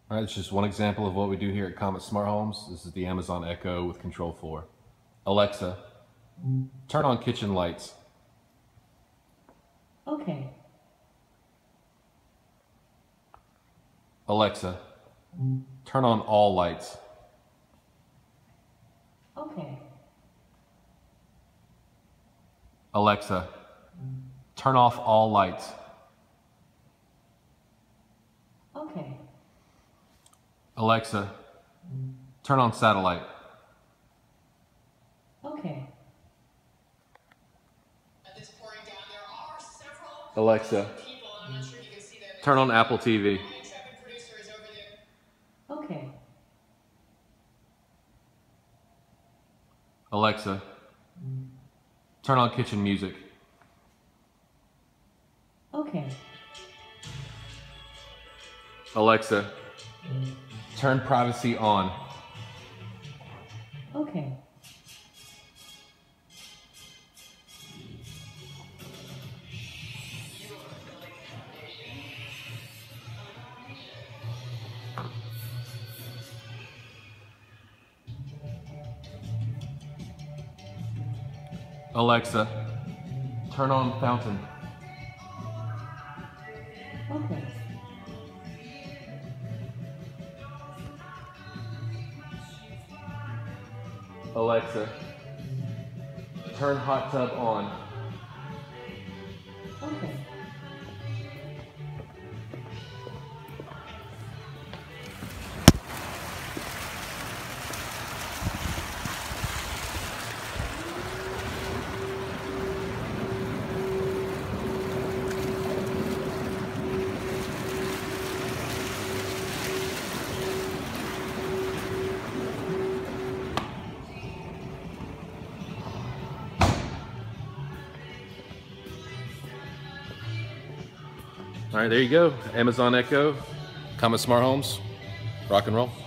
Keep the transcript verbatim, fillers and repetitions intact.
All right, it's just one example of what we do here at Comet Smart Homes. This is the Amazon Echo with Control four. Alexa, turn on kitchen lights. Okay. Alexa, turn on all lights. Okay. Alexa, turn off all lights. Okay. Alexa, turn on satellite. Okay. Alexa, turn on Apple T V. Okay. Alexa, turn on kitchen music. Okay. Alexa, turn privacy on. Okay. Alexa, turn on fountain. Okay. Alexa, turn hot tub on. Okay. All right, there you go. Amazon Echo, Comet Smart Homes, rock and roll.